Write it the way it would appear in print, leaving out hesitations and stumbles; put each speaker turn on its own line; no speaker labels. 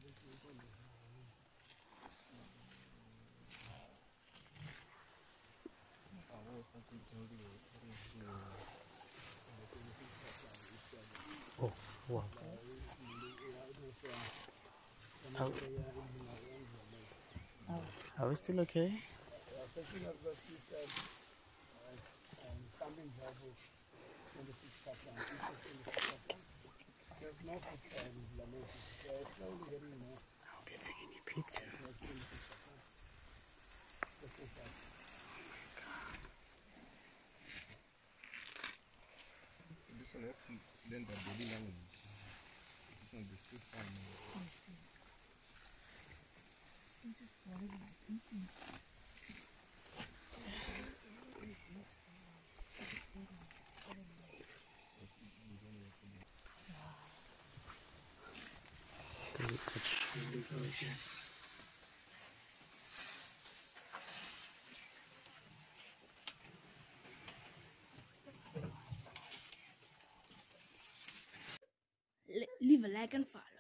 Oh, wow. Are we still okay? I'll be taking a picture.
This one has to learn the body language. This one is too fun.
Leave a like and follow.